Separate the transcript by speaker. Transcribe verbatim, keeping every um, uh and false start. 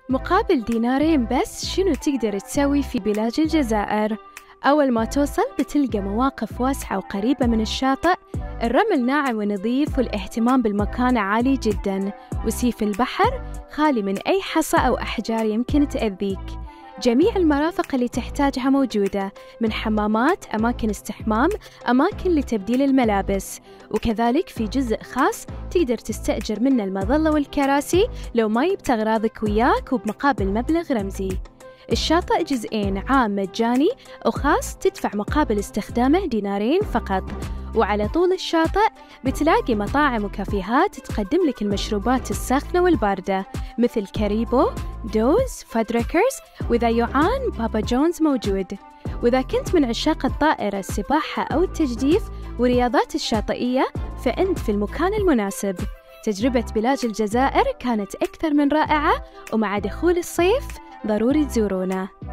Speaker 1: مقابل دينارين بس شنو تقدر تسوي في بلاد الجزائر؟ أول ما توصل بتلقى مواقف واسعة وقريبة من الشاطئ، الرمل ناعم ونظيف والاهتمام بالمكان عالي جداً، وسيف البحر خالي من أي حصى أو أحجار يمكن تأذيك. جميع المرافق اللي تحتاجها موجودة، من حمامات، أماكن استحمام، أماكن لتبديل الملابس، وكذلك في جزء خاص تقدر تستأجر منه المظلة والكراسي لو ما يبت أغراضك وياك وبمقابل مبلغ رمزي. الشاطئ جزئين، عام مجاني وخاص تدفع مقابل استخدامه دينارين فقط. وعلى طول الشاطئ بتلاقي مطاعم وكافيهات تقدم لك المشروبات الساخنة والباردة مثل كاريبو، دوز، فادريكرز، وإذا يعان بابا جونز موجود. وإذا كنت من عشاق الطائرة، السباحة أو التجديف والرياضات الشاطئية فأنت في المكان المناسب. تجربة بلاد الجزائر كانت أكثر من رائعة، ومع دخول الصيف ضروري تزورونا.